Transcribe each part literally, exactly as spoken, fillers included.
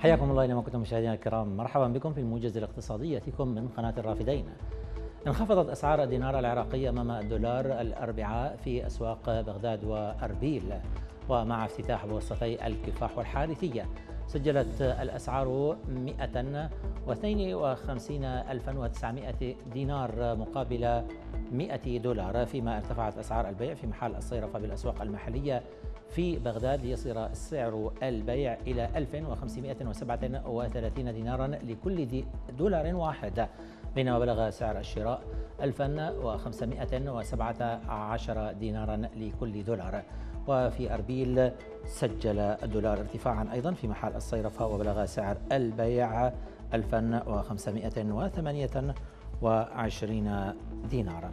حياكم الله أينما كنتم مشاهدينا الكرام، مرحبا بكم في الموجز الاقتصادي يأتيكم من قناة الرافدين. انخفضت أسعار الدينار العراقي أمام الدولار الأربعاء في أسواق بغداد وأربيل، ومع افتتاح بورصتي الكفاح والحارثية سجلت الأسعار مئة واثنين وخمسين ألفا وتسعمئة دينار مقابل مئة دولار، فيما ارتفعت أسعار البيع في محل الصيرفة بالأسواق المحلية في بغداد ليصل سعر البيع إلى ألف وخمسمئة وسبعة وثلاثين دينارا لكل دولار واحد، بينما بلغ سعر الشراء ألفا وخمسمئة وسبعة عشر دينارا لكل دولار. وفي أربيل سجل الدولار ارتفاعا أيضا في محل الصيرفة وبلغ سعر البيع ألفا وخمسمئة وثمانية وعشرين دينارا.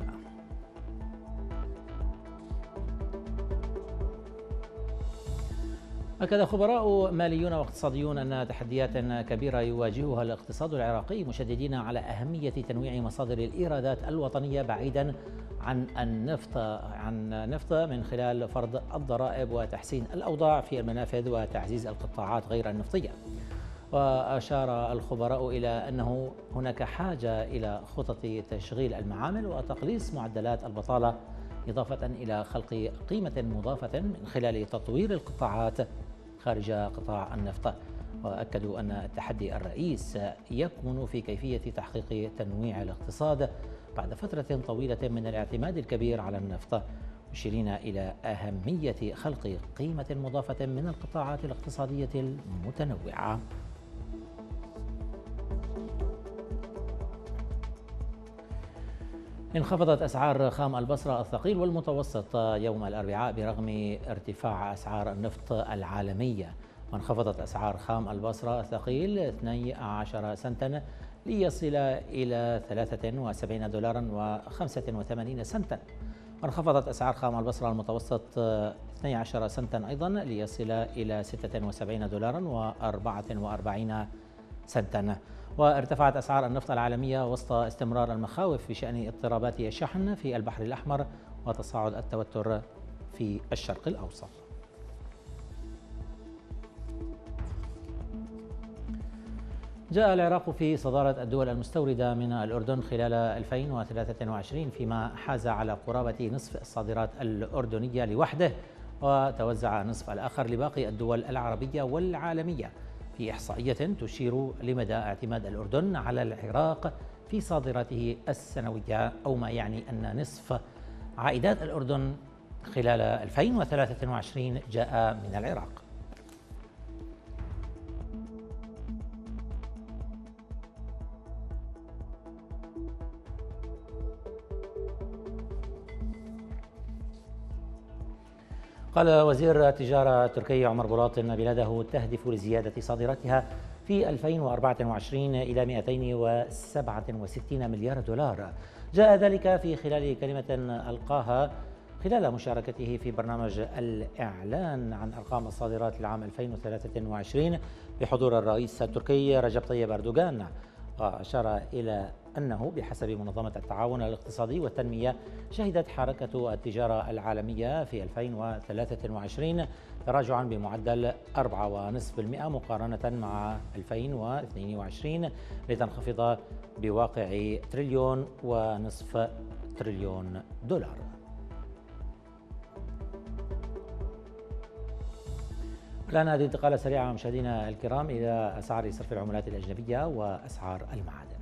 أكد خبراء ماليون واقتصاديون أن تحديات كبيرة يواجهها الاقتصاد العراقي، مشددين على أهمية تنويع مصادر الإيرادات الوطنية بعيدا عن النفط عن النفط من خلال فرض الضرائب وتحسين الأوضاع في المنافذ وتعزيز القطاعات غير النفطية. وأشار الخبراء إلى أنه هناك حاجة إلى خطط تشغيل المعامل وتقليص معدلات البطالة، إضافة إلى خلق قيمة مضافة من خلال تطوير القطاعات خارج قطاع النفط. وأكدوا أن التحدي الرئيس يكمن في كيفية تحقيق تنويع الاقتصاد بعد فترة طويلة من الاعتماد الكبير على النفط، مشيرين إلى أهمية خلق قيمة مضافة من القطاعات الاقتصادية المتنوعة. انخفضت أسعار خام البصرة الثقيل والمتوسط يوم الأربعاء برغم ارتفاع أسعار النفط العالمية، وانخفضت أسعار خام البصرة الثقيل اثني عشر سنتا ليصل إلى ثلاثة وسبعين دولارا وخمسة وثمانين سنتا، وانخفضت أسعار خام البصرة المتوسط اثني عشر سنتا أيضا ليصل إلى ستة وسبعين دولارا وأربعة وأربعين سنتا. وارتفعت أسعار النفط العالمية وسط استمرار المخاوف بشأن اضطرابات الشحن في البحر الأحمر وتصاعد التوتر في الشرق الأوسط. جاء العراق في صدارة الدول المستوردة من الأردن خلال ألفين وثلاثة وعشرين، فيما حاز على قرابة نصف الصادرات الأردنية لوحده، وتوزع نصف الآخر لباقي الدول العربية والعالمية، في إحصائية تشير لمدى اعتماد الأردن على العراق في صادراته السنوية، أو ما يعني أن نصف عائدات الأردن خلال ألفين وثلاثة وعشرين جاء من العراق. قال وزير التجارة التركي عمر بولاط إن بلاده تهدف لزيادة صادراتها في ألفين وأربعة وعشرين إلى مئتين وسبعة وستين مليار دولار. جاء ذلك في خلال كلمة ألقاها خلال مشاركته في برنامج الإعلان عن أرقام الصادرات للعام ألفين وثلاثة وعشرين بحضور الرئيس التركي رجب طيب أردوغان، وأشار إلى أنه بحسب منظمة التعاون الاقتصادي والتنمية شهدت حركة التجارة العالمية في ألفين وثلاثة وعشرين تراجعا بمعدل أربعة فاصلة خمسة بالمئة مقارنة مع ألفين واثنين وعشرين، لتنخفض بواقع تريليون ونصف تريليون دولار. الآن هذه انتقالة سريعة مشاهدينا الكرام إلى أسعار صرف العملات الأجنبية وأسعار المعادن.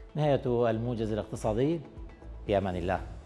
نهاية الموجز الاقتصادي، في أمان الله.